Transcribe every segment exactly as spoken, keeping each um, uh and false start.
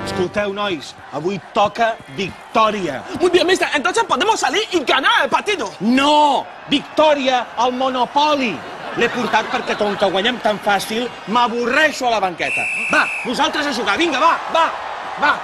Escolteu, nois, avui toca victòria. Muy bien, mister, entonces podemos salir y ganar el partido. No! Victòria al Monopoli. L'he portat perquè, com que guanyem tan fàcil, m'avorreixo a la banqueta. Va, vosaltres a jugar, vinga, va, va, va.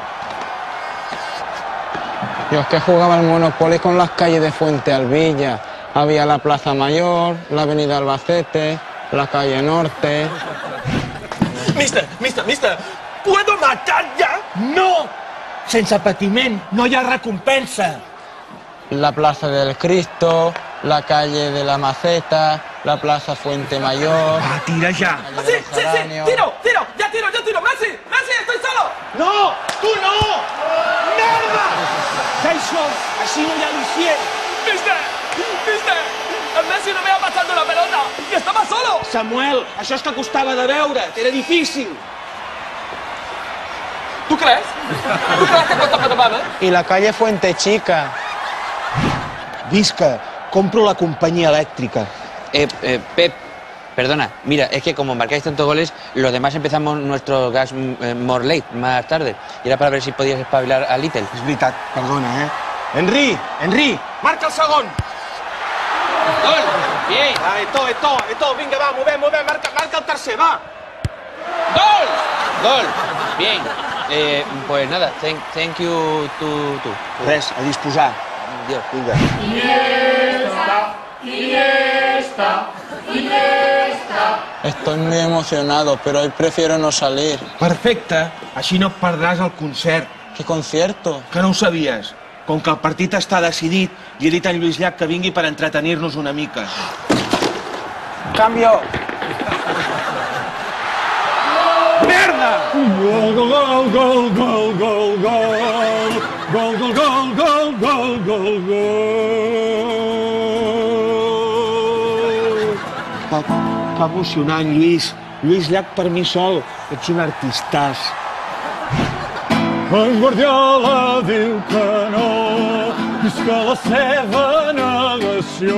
Yo es que jugaba al Monopoly con las calles de Fuente Alvilla. Había la Plaza Mayor, la Avenida Albacete, la calle Norte. Mister, mister, mister, ¿puedo matar ya? No! Sense patiment, no hi ha recompensa. La Plaza del Cristo, la calle de la Maceta, la Plaza Fuente Mayor. Va, tira ja. Ah, sí, sí, sí, tiro, tiro, ya tiro, ya tiro. Messi, Messi, estoy solo. No! Tu no! Merda! Ja hi som, així no hi ha l'Icient. Mister, mister, el Messi no me ha pasado la pelota y estaba solo. Samuel, això és que costava de veure, era difícil. ¿Tú crees? ¿Tú crees que cuesta para tomar, eh? Y la calle Fuente Chica. Visca, compro la companyia elèctrica. Eh, eh, Pep, perdona, mira, es que como marcáis tantos goles, los demás empezamos nuestro gas eh, more late, más tarde. Y era para ver si podías espabilar a Little. És veritat, perdona, eh? Henry, Henry, marca el segon. ¡Gol! ¡Bien! Va, Eto'o, Eto'o, Eto'o, vinga, va, movem, movem, marca, marca el tercer, va. ¡Gol! ¡Gol! Bien. Eh, pues nada, thank, thank you to tú. Res, a disposar. Dios. Vinga. Estoy muy emocionado, pero hoy prefiero no salir. Perfecte, així no et perdràs el concert. ¿Qué concierto? Que no ho sabies. Com que el partit està decidit, li he dit a en Lluís Llach que vingui per entretenir-nos una mica. ¡Cambio! Merda! Gol, gol, gol, gol, gol, gol, gol. Gol, gol, gol, gol, gol, gol, gol. Que, que emocionant, Lluís. Lluís Llach per mi sol. Ets un artistàs. En Guardiola diu que no, visca la seva negació.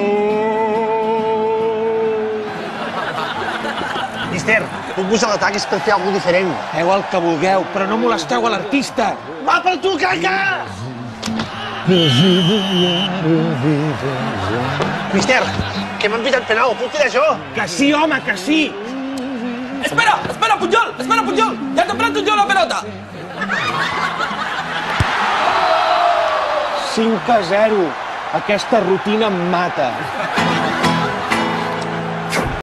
Mister, puc posar l'atac és per fer alguna cosa diferent. Feu el que vulgueu, però no molesteu a l'artista. Va per tu, caca! Mister, que m'han pitat penal, puc tirar jo? Que sí, home, que sí! Espera, espera, Puyol, espera, Puyol. Ya te planto yo la pelota. cinc a zero. Aquesta rutina em mata.